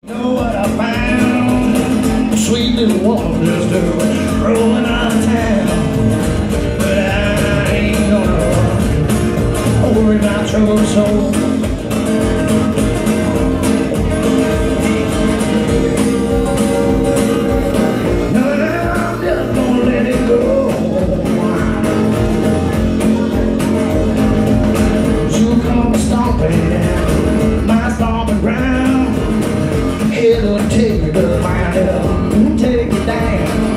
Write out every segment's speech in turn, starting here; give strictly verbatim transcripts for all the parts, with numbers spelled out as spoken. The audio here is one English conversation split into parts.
Know what I found? Sweet little waters do rolling out of town. But I ain't gonna worry about troubled soul. No, I'm just gonna let it go. You come stomping my stomping ground. It'll take you to find it up and take it down.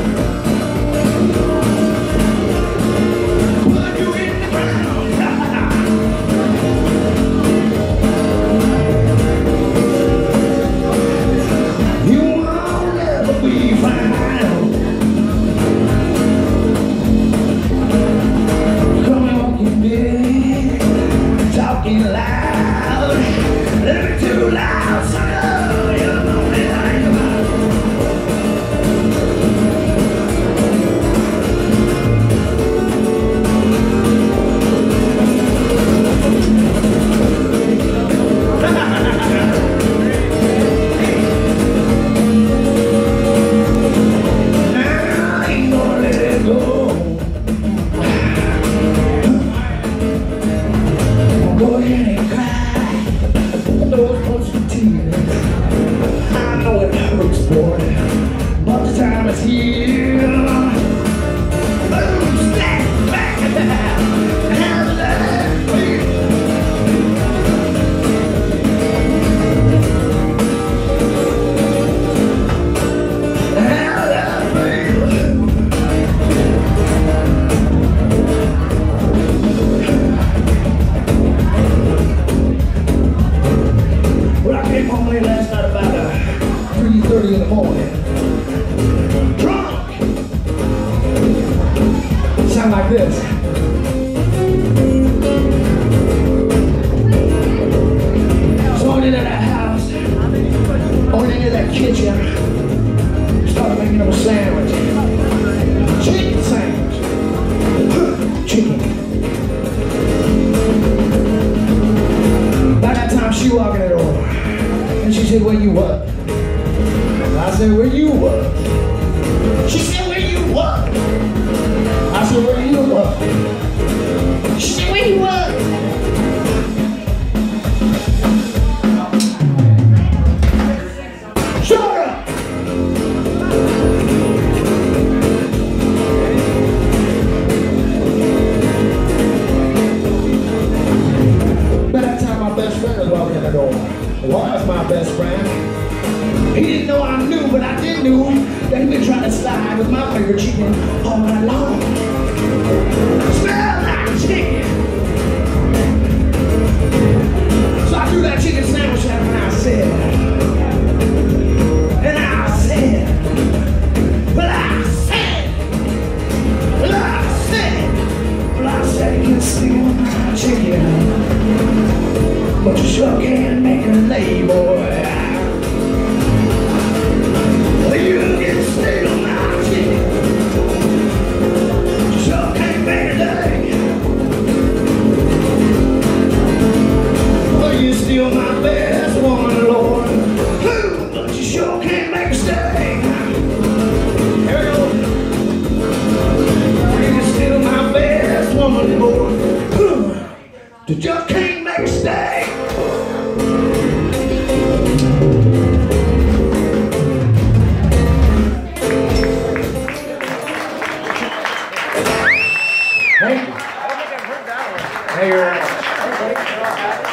Put you in the ground. You won't never be found. Come on, you big, talking loud, living too loud, son. Go ahead and cry those bunch of tears. I know it hurts, boy, but the time is here. Boom, snap, back, how's that feel? How's that feel? Well, I came home late last night about uh, three thirty in the morning. Drunk! Sound like this. So I went into that house, I went into that kitchen, started making up a sandwich. Chicken sandwich. Chicken. By that time, she walked in the door. And she said, where you what? I said, where you what? She said, where you what? I said, where you what? She said, where you what? Shut up! By that time, my best friend was walking in the door. Was my best friend. He didn't know I knew, but I did know that he'd been trying to slide with my favorite chicken all night long. Smell like chicken. So I threw that chicken sandwich at him and I said, and I said, well I said, well I said, well I said you can steal my chicken, but you sure can't make a lay, boy. You can steal my chicken, you sure can't make a lay. Well, you steal my best woman, Lord, ooh, but you sure can't make a stay. Here we go. You can steal my best woman, Lord, ooh, you just can't make a stay. Thank you. Hey, you're